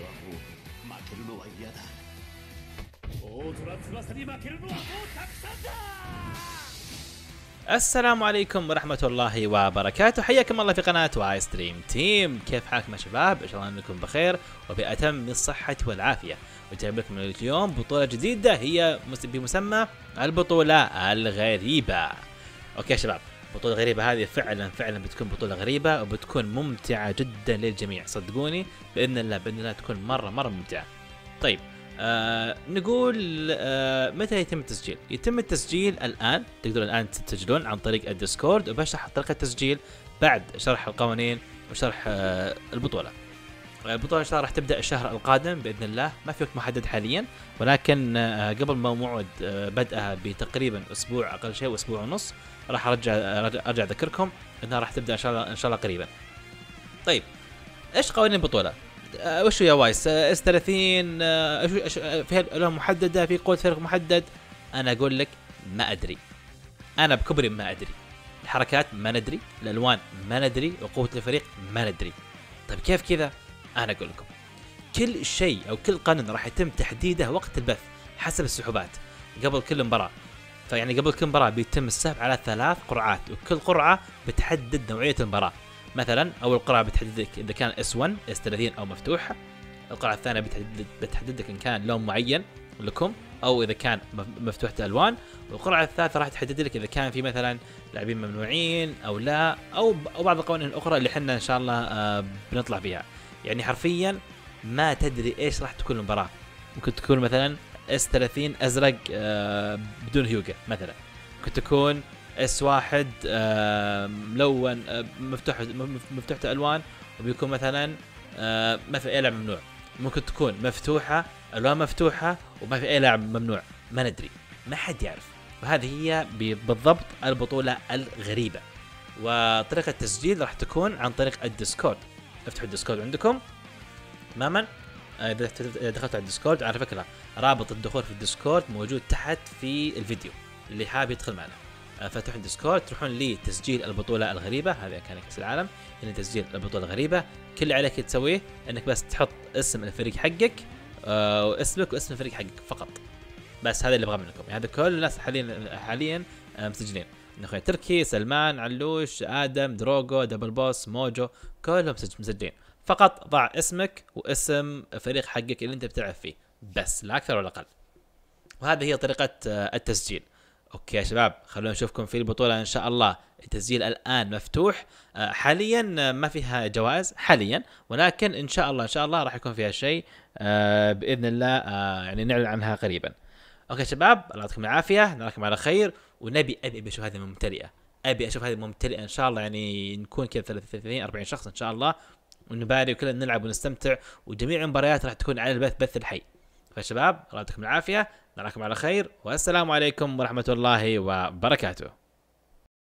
負けるのは嫌だ。大空翼に負けるのはもうたくさんだ。 السلام عليكم ورحمة الله وبركاته، حياكم الله في قناة واي ستريم تيم. كيف حالكم يا شباب؟ إن شاء الله أنكم بخير وبأتم الصحة والعافية. وجايب لكم اليوم بطولة جديدة هي بمسمى البطولة الغريبة. أوكي يا شباب، البطولة الغريبة هذه فعلا بتكون بطولة غريبة وبتكون ممتعة جدا للجميع، صدقوني بإذن الله تكون مرة ممتعة. طيب نقول متى يتم التسجيل؟ يتم التسجيل الآن، تقدرون الآن تسجلون عن طريق الديسكورد، وبشرح طريقة التسجيل بعد شرح القوانين وشرح البطولة. البطولة إن شاء الله راح تبدأ الشهر القادم بإذن الله، ما في وقت محدد حاليا، ولكن قبل ما موعد بدأها بتقريبا أسبوع أقل شيء وأسبوع ونص راح أرجع أذكركم أنها راح تبدأ إن شاء الله قريبا. طيب إيش قوانين البطولة؟ وشو يا وايس؟ اس 30 فيها الوان محدده، في قوه فريق محدد؟ انا اقول لك ما ادري، انا بكبري ما ادري، الحركات ما ندري، الالوان ما ندري، وقوه الفريق ما ندري. طيب كيف كذا؟ انا اقول لكم كل شيء او كل قانون راح يتم تحديده وقت البث حسب السحوبات قبل كل مباراه. فيعني قبل كل مباراه بيتم السحب على 3 قرعات، وكل قرعه بتحدد نوعيه المباراه. مثلا اول قرعه بتحدد لك اذا كان S1 S30 او مفتوحه، القرعه الثانيه بتحدد لك ان كان لون معين لكم او اذا كان مفتوحه الالوان، والقرعه الثالثه راح تحدد لك اذا كان في مثلا لاعبين ممنوعين او لا، او بعض القوانين الاخرى اللي احنا ان شاء الله بنطلع فيها. يعني حرفيا ما تدري ايش راح تكون المباراه. ممكن تكون مثلا S30 ازرق بدون هيوغا مثلا، ممكن تكون S1 ملون مفتوحة الوان وبيكون مثلا ما في اي لاعب ممنوع، ممكن تكون مفتوحة الوان مفتوحة وما في اي لاعب ممنوع، ما ندري، ما حد يعرف. وهذه هي بالضبط البطولة الغريبة. وطريقة التسجيل راح تكون عن طريق الديسكورد. افتحوا الديسكورد عندكم تماما. اذا دخلت على الديسكورد، على فكرة رابط الدخول في الديسكورد موجود تحت في الفيديو، اللي حاب يدخل معنا فتحوا الديسكورد، تروحون لتسجيل البطولة الغريبة. هذا كان كأس العالم، هنا تسجيل البطولة الغريبة. كل اللي عليك تسويه انك بس تحط اسم الفريق حقك واسمك واسم الفريق حقك فقط، بس هذا اللي ابغاه منكم. يعني هذا كل الناس حاليا مسجلين، اخوي تركي، سلمان، علوش، ادم، دروغو، دبل بوس، موجو، كلهم مسجلين. فقط ضع اسمك واسم الفريق حقك اللي انت بتلعب فيه، بس لا اكثر ولا اقل. وهذه هي طريقة التسجيل. اوكي يا شباب، خلونا نشوفكم في البطولة ان شاء الله. التسجيل الان مفتوح، حاليا ما فيها جوائز حاليا، ولكن ان شاء الله راح يكون فيها شيء باذن الله، يعني نعلن عنها قريبا. اوكي يا شباب، الله يعطيكم العافية، نراكم على خير. ونبي ابي اشوف هذه ممتلئة، ابي اشوف هذه ممتلئة ان شاء الله، يعني نكون كذا 30 40 شخص ان شاء الله، ونباري وكلنا نلعب ونستمتع، وجميع المباريات راح تكون على بث الحي. فشباب الله يعطيكم العافية، نراكم على خير، والسلام عليكم ورحمة الله وبركاته.